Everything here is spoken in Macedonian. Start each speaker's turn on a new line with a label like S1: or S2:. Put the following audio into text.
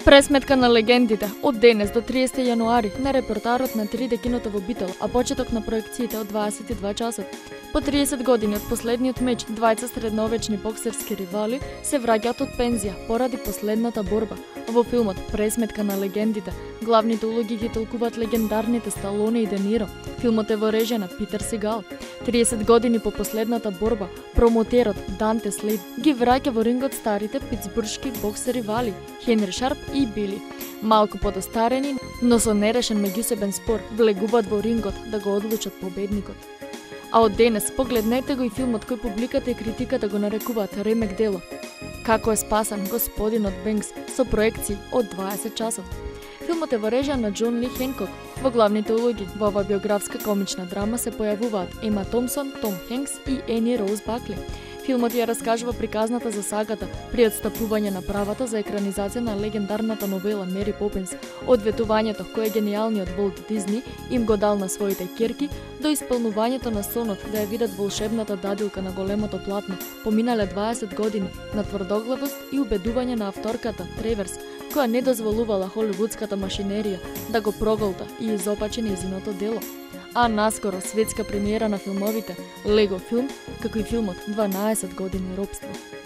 S1: Пресметка на легендите од денес до 30 јануари на репортарот на 3D киното во Битол, а почеток на проекциите од 22 часот. По 30 години од последниот меч, двајца средновечни боксерски ривали се враќаат од пензија поради последната борба. Во филмот Пресметка на легендите, главните улоги ги толкуваат легендарните Сталоне и Де Ниро. Филмот е во режија на Питер Сегал. 30 години по последната борба, промотерот Данте Слейд ги враќа во рингот старите питсбуршки боксери ривали Хенри Шарп и Били. Малку подостарени, но со нерешен меѓусебен спор, влегуваат во рингот да го одлучат победникот. А од денес погледнете го и филмот кој публиката и критиката го нарекуваат ремек дело. Како е спасан господинот Бенкс со проекции од 20 часот. Филмот е во режија на Џон Ли Хенкок. Во главните улоги во оваа биографска комична драма се појавуваат Ема Томсон, Том Хенкс и Ени Роуз Бакли. Филмот ја раскажува приказната за сагата при отстапување на правата за екранизација на легендарната новела Мери Попинс, од ветувањето кој е гениалниот Волт Дизни им го дал на своите ќерки, до исполнувањето на сонот да ја видат волшебната дадилка на големото платно, поминале 20 години на тврдоглавост и убедување на авторката Треверс, која не дозволувала холивудската машинерија да го проголта и изопачи нејзиното дело. А наскоро светска премиера на филмовите Лего филм, како и филмот 12 години робство.